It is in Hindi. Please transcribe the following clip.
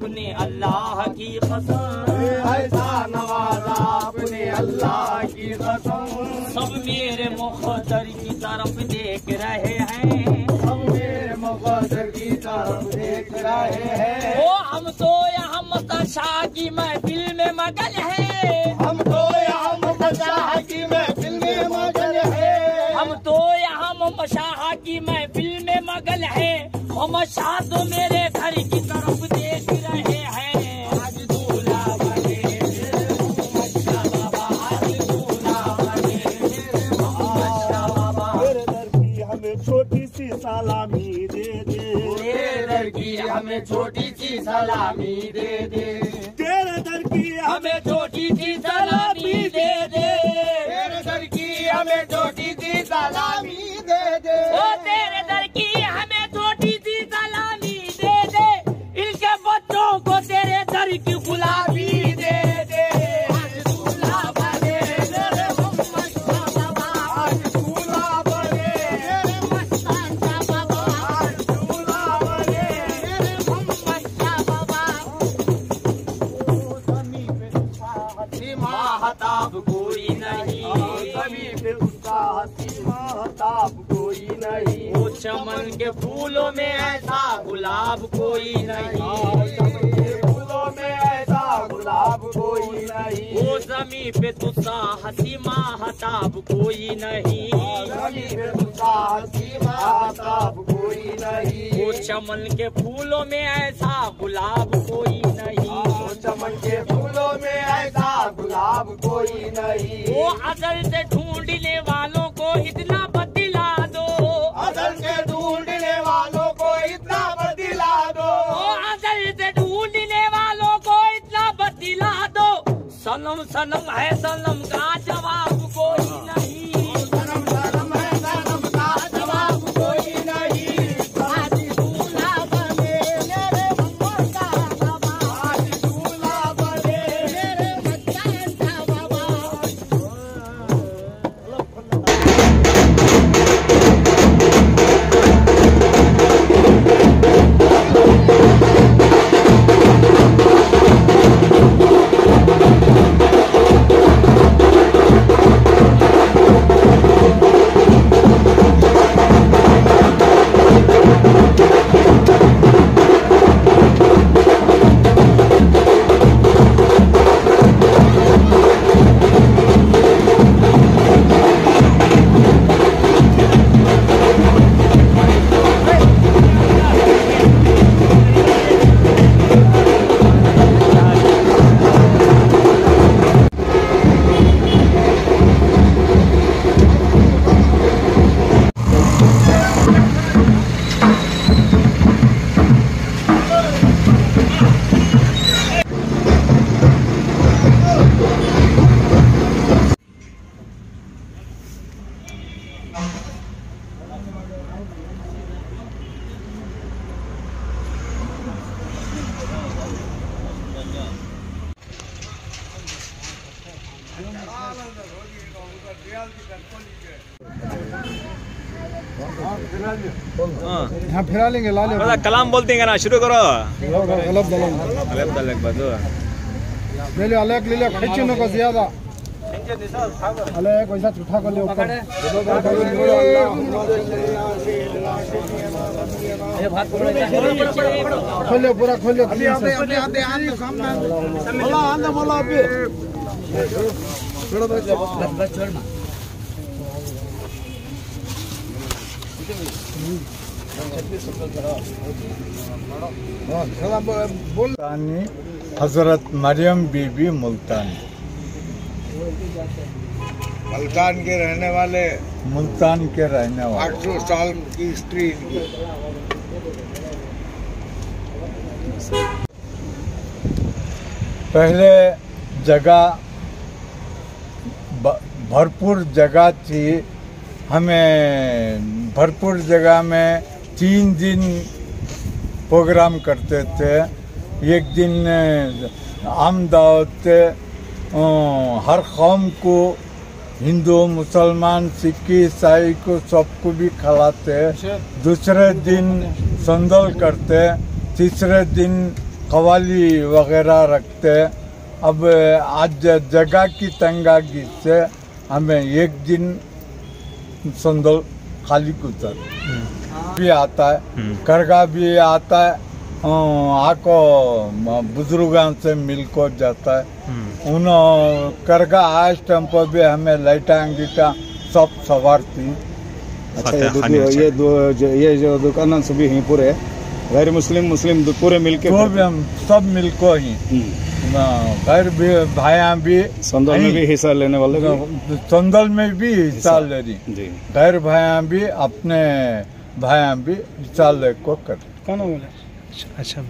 आपने अल्लाह की कसम, ऐसा नवाजा आपने अल्लाह की कसम। सब मेरे मुक़द्दर की तरफ देख रहे हैं, सब मेरे मुक़द्दर की तरफ देख रहे हैं। ओ हम तो यहाँ शाह की महफिल में मगन है, हम तो यहाँ शाह की महफिल में मगन है। हम तो यहाँ शाह की महफिल में मगन है। हम शाह तो मेरे घर की तरफ देख रहे हैं। आज दूल्हा बने बाबा, आज दूल्हा बने बाबा। तेरे दर की हमें छोटी सी सलामी दे दे, तेरे दर की हमें छोटी सी सलामी दे दे, तेरे दर की हमें छोटी सी सलामी दे दे, तेरे दर की हमें छोटी सी सलामी दे दे। ओ तेरे दर की हमें छोटी सी सलामी दे दे, इनके बच्चों को तेरे दर की गुलाबी दे दे। आज दूल्हा बने मेरे मोहम्मद का बाबा, आज दूल्हा बने मेरे मस्तान का बाबा, आज दूल्हा बने मेरे मोहम्मद का बाबा। ज़मीं पे उसका हसी महताब कोई नहीं, ज़मीं पे उसका हसी महताब कोई नहीं। वो चमन के फूलों में ऐसा गुलाब कोई नहीं, चमन के फूलों में ऐसा गुलाब कोई नहीं। वो ज़मीं पे तुसा हसी महताब कोई नहीं, ज़मीं पे उसका हसी महताब कोई नहीं। वो चमन के फूलों में ऐसा गुलाब कोई नहीं, चमन के फूलों में ऐसा गुलाब कोई नहीं। वो अजल से ढूंढने वालों को इतना बदला दो, अजल से ढूंढने वालों को इतना बदला दो, वो अजल से ढूंढने वालों को इतना बदला दो। सनम सनम है सनम का जवाब कोई नहीं, सनम सनम है सनम का जवाब कोई नहीं। आज दूल्हा बने मेरे मोहम्मद का बाबा, आज दूल्हा बने मेरे मस्तान का बाबा। हाँ फिरा लेंगे ला ले कलाम बोलते हैं ना शुरू करो गलत ले लो अलग ले लो खींचो नको ज्यादा अलग वैसा उठा कर ले ऊपर खोलो पूरा खोलो बोला अभी मुल्तानी हजरत मरियम बीबी मुल्तानी मुल्तान के रहने वाले, मुल्तान के रहने वाले 800 साल की हिस्ट्री इनकी। पहले जगह भरपूर जगह थी, हमें भरपूर जगह में 3 दिन प्रोग्राम करते थे। एक दिन आम दावत हर कौम को, हिंदू मुसलमान सिख ईसाई को सबको भी खिलाते। दूसरे दिन संदल करते, तीसरे दिन कवाली वगैरह रखते हैं। अब आज जगह की तंगी से हमें एक दिन संदल खाली कुतर भी आता है, करगा भी आता है, आको बुजुर्गों से मिल को जाता है। उन करगा आज टाइम पर भी हमें लाइटा अंगीटा सब सवार थी। अच्छा, ये जो दुकान सभी यहीं पूरे गैर मुस्लिम पूरे मिलके तो भी हम सब मिलको ही गैर भी भाया भी संदल में भी हिस्सा लेने वाले संदल में भी हिस्सा ले रही, गैर भाया भी अपने भाया भी हिस्सा ले को कर। अच्छा।